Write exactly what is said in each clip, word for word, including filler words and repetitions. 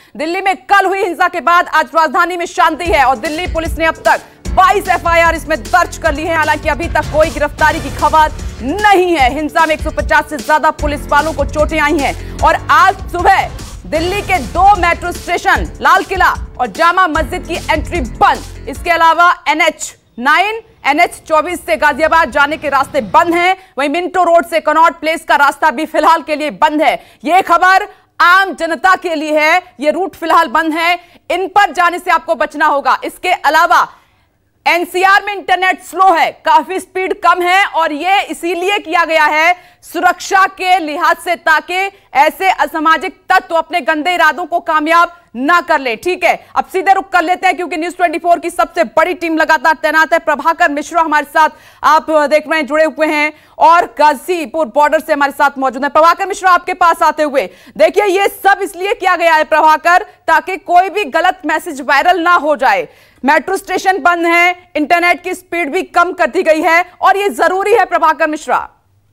दिल्ली में कल हुई हिंसा के बाद आज राजधानी में शांति है और दिल्ली पुलिस ने अब तक बाईस एफ आई आर इसमें दर्ज कर ली है। हालांकि अभी तक कोई गिरफ्तारी की खबर नहीं है। हिंसा में एक सौ पचास से ज्यादा पुलिस वालों को चोटें आई हैं और आज सुबह दिल्ली के दो मेट्रो स्टेशन लाल किला और जामा मस्जिद की एंट्री बंद। इसके अलावा N H nine N H चौबीस से गाजियाबाद जाने के रास्ते बंद हैं। वहीं मिंटो रोड से कनॉट प्लेस का रास्ता भी फिलहाल के लिए बंद है। यह खबर आम जनता के लिए है, यह रूट फिलहाल बंद है, इन पर जाने से आपको बचना होगा। इसके अलावा एन सी आर में इंटरनेट स्लो है, काफी स्पीड कम है और यह इसीलिए किया गया है सुरक्षा के लिहाज से ताकि ऐसे असामाजिक तत्व अपने गंदे इरादों को कामयाब ना कर ले। ठीक है, अब सीधे रुक कर लेते हैं क्योंकि न्यूज़ चौबीस की सबसे बड़ी टीम लगातार तैनात है। प्रभाकर मिश्रा हमारे साथ आप देख रहे हैं जुड़े हुए हैं और गाजीपुर बॉर्डर से हमारे साथ मौजूद है। प्रभाकर मिश्रा, आपके पास आते हुए देखिए, ये सब इसलिए किया गया है प्रभाकर ताकि कोई भी गलत मैसेज वायरल ना हो जाए। मेट्रो स्टेशन बंद है, इंटरनेट की स्पीड भी कम कर दी गई है और यह जरूरी है प्रभाकर मिश्रा।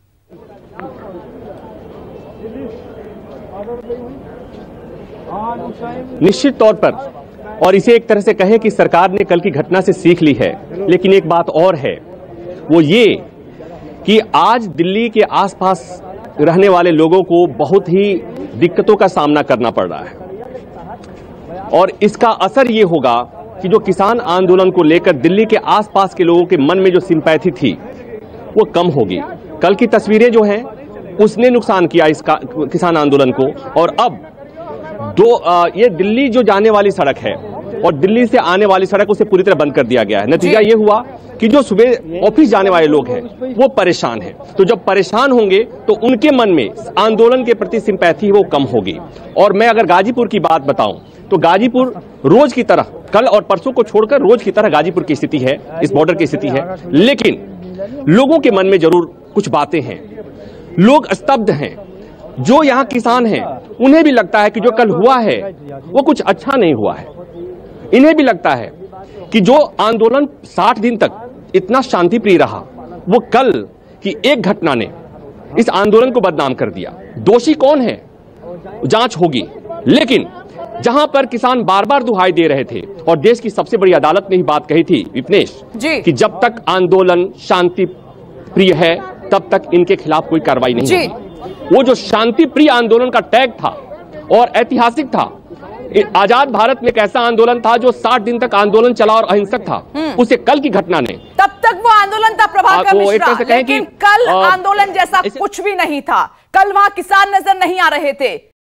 निश्चित तौर पर, और इसे एक तरह से कहें कि सरकार ने कल की घटना से सीख ली है। लेकिन एक बात और है, वो ये कि आज दिल्ली के आसपास रहने वाले लोगों को बहुत ही दिक्कतों का सामना करना पड़ रहा है और इसका असर ये होगा कि जो किसान आंदोलन को लेकर दिल्ली के आसपास के लोगों के मन में जो सिंपैथी थी वो कम होगी। कल की तस्वीरें जो हैं उसने नुकसान किया इस किसान आंदोलन को और अब दो आ, ये दिल्ली जो जाने वाली सड़क है और दिल्ली से आने वाली सड़क उसे पूरी तरह बंद कर दिया गया है। नतीजा ये हुआ कि जो सुबह ऑफिस जाने वाले लोग हैं वो परेशान हैं। तो जब परेशान होंगे तो उनके मन में आंदोलन के प्रति सिंपैथी वो कम होगी। और मैं अगर गाजीपुर की बात बताऊं तो गाजीपुर रोज की तरह, कल और परसों को छोड़कर रोज की तरह गाजीपुर की स्थिति है, इस बॉर्डर की स्थिति है। लेकिन लोगों के मन में जरूर कुछ बातें हैं, लोग स्तब्ध हैं। जो यहाँ किसान हैं उन्हें भी लगता है कि जो कल हुआ है वो कुछ अच्छा नहीं हुआ है। इन्हें भी लगता है कि जो आंदोलन साठ दिन तक इतना शांतिप्रिय रहा वो कल की एक घटना ने इस आंदोलन को बदनाम कर दिया। दोषी कौन है, जांच होगी। लेकिन जहां पर किसान बार बार दुहाई दे रहे थे और देश की सबसे बड़ी अदालत ने ही बात कही थी विपनेश कि जब तक आंदोलन शांति प्रिय है तब तक इनके खिलाफ कोई कार्रवाई नहीं होगी। वो जो शांति प्रिय आंदोलन का टैग था और ऐतिहासिक था, आजाद भारत में एक ऐसा आंदोलन था जो साठ दिन तक आंदोलन चला और अहिंसक था, उसे कल की घटना ने, तब तक वो आंदोलन था प्रभाकर मिश्रा, लेकिन कल आंदोलन जैसा कुछ भी नहीं था। कल वहां किसान नजर नहीं आ रहे थे।